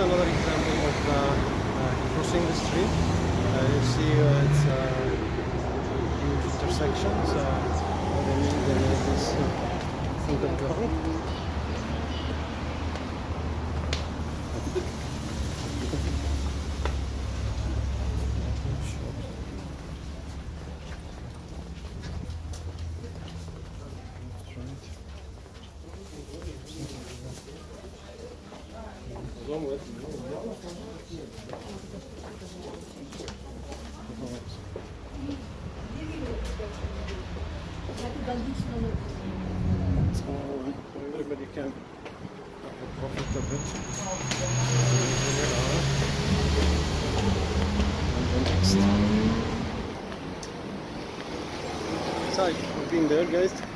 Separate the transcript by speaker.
Speaker 1: another example of crossing the street. You see it's huge intersections. They need this underground. So everybody can have a profit of it. And the next. So we've been there, guys.